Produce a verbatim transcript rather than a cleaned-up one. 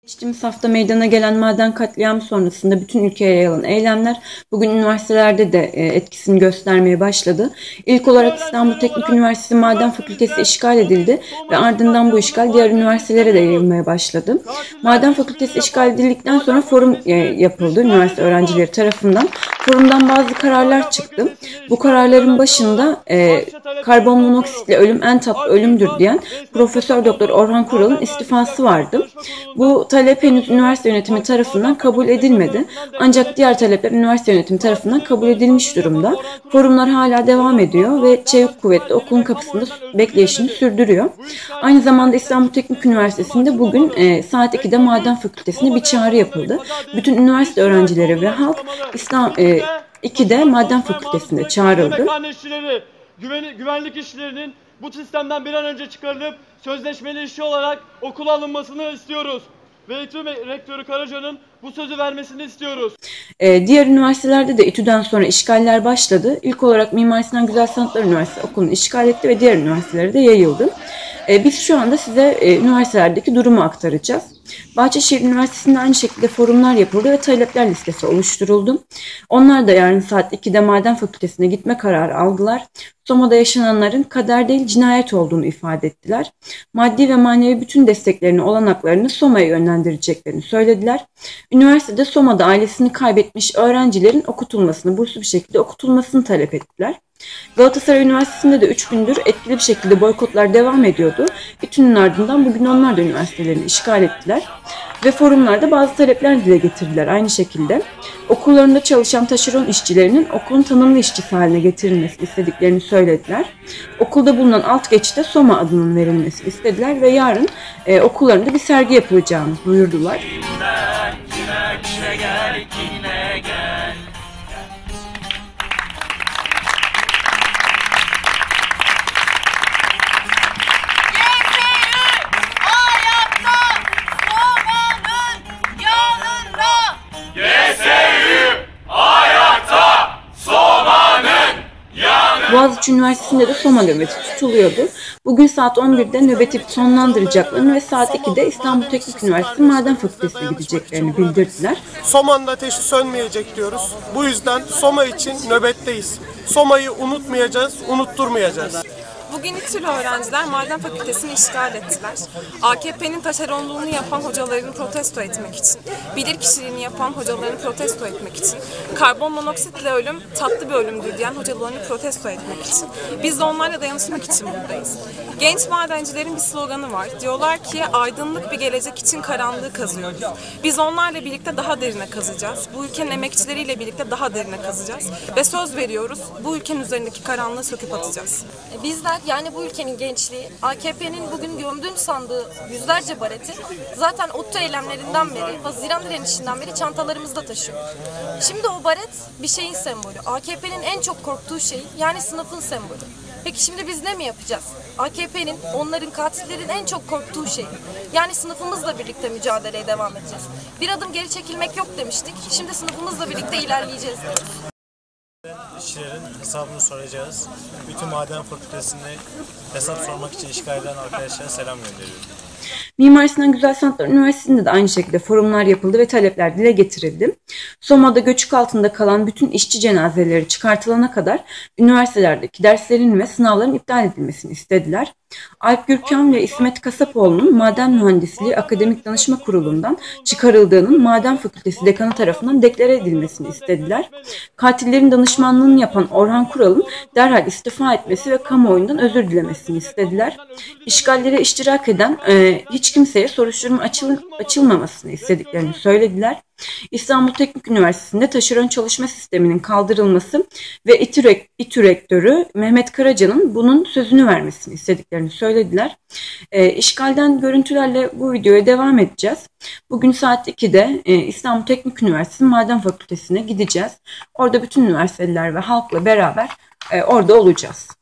Geçtiğimiz hafta meydana gelen maden katliamı sonrasında bütün ülkeye yayılan eylemler bugün üniversitelerde de etkisini göstermeye başladı. İlk olarak İstanbul Teknik Üniversitesi Maden Fakültesi işgal edildi ve ardından bu işgal diğer üniversitelere de yayılmaya başladı. Maden Fakültesi işgal edildikten sonra forum yapıldı üniversite öğrencileri tarafından. Forumdan bazı kararlar çıktı. Bu kararların başında e, karbon monoksitle ölüm en tatlı ölümdür diyen Profesör Doktor Orhan Kural'ın istifası vardı. Bu talep henüz üniversite yönetimi tarafından kabul edilmedi. Ancak diğer talepler üniversite yönetimi tarafından kabul edilmiş durumda. Forumlar hala devam ediyor ve Çevik Kuvvetli okulun kapısında bekleyişini sürdürüyor. Aynı zamanda İstanbul Teknik Üniversitesi'nde bugün e, saat ikide Maden Fakültesi'ne bir çağrı yapıldı. Bütün üniversite öğrencileri ve halk İstanbul e, ikide Maden Fakültesi'nde çağrıldı. Güvenlik işçilerinin bu sistemden bir an önce çıkarılıp sözleşmeli işçi olarak okula alınmasını istiyoruz. Ve İTÜ Rektörü Karaca'nın bu sözü vermesini istiyoruz. Ee, diğer üniversitelerde de İTÜ'den sonra işgaller başladı. İlk olarak Mimar Sinan Güzel Sanatlar Üniversitesi okulunu işgal etti ve diğer üniversitelere de yayıldı. Ee, biz şu anda size e, üniversitelerdeki durumu aktaracağız. Bahçeşehir Üniversitesi'nde aynı şekilde forumlar yapıldı ve talepler listesi oluşturuldu. Onlar da yarın saat ikide Maden Fakültesi'ne gitme kararı aldılar. Soma'da yaşananların kader değil cinayet olduğunu ifade ettiler. Maddi ve manevi bütün desteklerini, olanaklarını Soma'ya yönlendireceklerini söylediler. Üniversitede Soma'da ailesini kaybetmiş öğrencilerin okutulmasını, burslu bir şekilde okutulmasını talep ettiler. Galatasaray Üniversitesi'nde de üç gündür etkili bir şekilde boykotlar devam ediyordu. İTÜ'nün ardından bugün onlar da üniversitelerini işgal ettiler. Ve forumlarda bazı talepler dile getirdiler aynı şekilde. Okullarında çalışan taşeron işçilerinin okulun tanımlı işçisi haline getirilmesini istediklerini söylediler. Okulda bulunan alt geçide Soma adının verilmesini istediler ve yarın e, okullarında bir sergi yapılacağını duyurdular. Boğaziçi Üniversitesi'nde de Soma nöbeti tutuluyordu. Bugün saat on birde nöbeti sonlandıracaklarını ve saat ikide İstanbul Teknik Üniversitesi Maden Fakültesi'ne gideceklerini bildirdiler. Soma'nın ateşi sönmeyecek diyoruz. Bu yüzden Soma için nöbetteyiz. Soma'yı unutmayacağız, unutturmayacağız. Bugün İTÜ'lü öğrenciler Maden Fakültesini işgal ettiler. A K P'nin taşeronluğunu yapan hocalarını protesto etmek için, bilirkişiliğini yapan hocalarını protesto etmek için, karbon monoksitle ölüm tatlı bir ölümdür diyen hocalarını protesto etmek için, biz de onlarla dayanışmak için buradayız. Genç madencilerin bir sloganı var. Diyorlar ki aydınlık bir gelecek için karanlığı kazıyoruz. Biz onlarla birlikte daha derine kazacağız. Bu ülkenin emekçileriyle birlikte daha derine kazacağız. Ve söz veriyoruz, bu ülkenin üzerindeki karanlığı söküp atacağız. Bizler, yani bu ülkenin gençliği, A K P'nin bugün gömdüğüm sandığı yüzlerce bareti zaten ODTÜ eylemlerinden beri, Haziran direnişinden beri çantalarımızda taşıyor. Şimdi o baret bir şeyin sembolü. A K P'nin en çok korktuğu şey, yani sınıfın sembolü. Peki şimdi biz ne mi yapacağız? A K P'nin, onların, katillerin en çok korktuğu şey. Yani sınıfımızla birlikte mücadeleye devam edeceğiz. Bir adım geri çekilmek yok demiştik. Şimdi sınıfımızla birlikte ilerleyeceğiz diyoruz. İşçilerin hesabını soracağız. Bütün Maden Fakültesi'nde hesap sormak için işgal eden arkadaşlara selam gönderiyorum. Mimar Sinan Güzel Sanatlar Üniversitesi'nde de aynı şekilde forumlar yapıldı ve talepler dile getirildi. Soma'da göçük altında kalan bütün işçi cenazeleri çıkartılana kadar üniversitelerdeki derslerin ve sınavların iptal edilmesini istediler. Alp Gürkan ve İsmet Kasapoğlu'nun Maden Mühendisliği Akademik Danışma Kurulu'ndan çıkarıldığının Maden Fakültesi Dekanı tarafından deklare edilmesini istediler. Katillerin danışmanlığını yapan Orhan Kural'ın derhal istifa etmesi ve kamuoyundan özür dilemesini istediler. İşgallere iştirak eden e, hiç kimseye soruşturma açıl, açılmamasını istediklerini söylediler. İstanbul Teknik Üniversitesi'nde taşeron çalışma sisteminin kaldırılması ve İTÜ, İTÜ Rektörü Mehmet Karaca'nın bunun sözünü vermesini istediklerini söylediler. E, işgalden görüntülerle bu videoya devam edeceğiz. Bugün saat ikide e, İstanbul Teknik Üniversitesi Maden Fakültesi'ne gideceğiz. Orada bütün üniversiteler ve halkla beraber e, orada olacağız.